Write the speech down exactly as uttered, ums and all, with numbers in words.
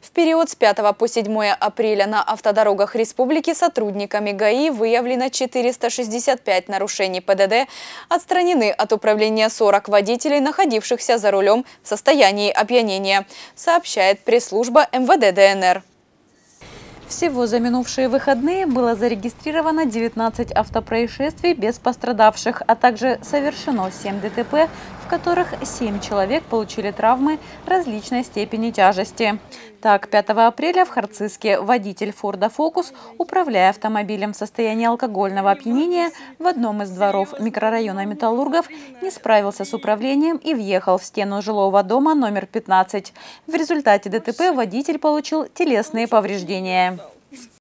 В период с пятого по седьмое апреля на автодорогах республики сотрудниками ГАИ выявлено четыреста шестьдесят пять нарушений ПДД, отстранены от управления сорок водителей, находившихся за рулем в состоянии опьянения, сообщает пресс-служба эм вэ дэ дэ эн эр. Всего за минувшие выходные было зарегистрировано девятнадцать автопроисшествий без пострадавших, а также совершено семь дэ тэ пэ, в которых семь человек получили травмы различной степени тяжести. Так, пятого апреля в Харциске водитель Форда Фокус, управляя автомобилем в состоянии алкогольного опьянения, в одном из дворов микрорайона Металлургов не справился с управлением и въехал в стену жилого дома номер пятнадцать. В результате дэ тэ пэ водитель получил телесные повреждения.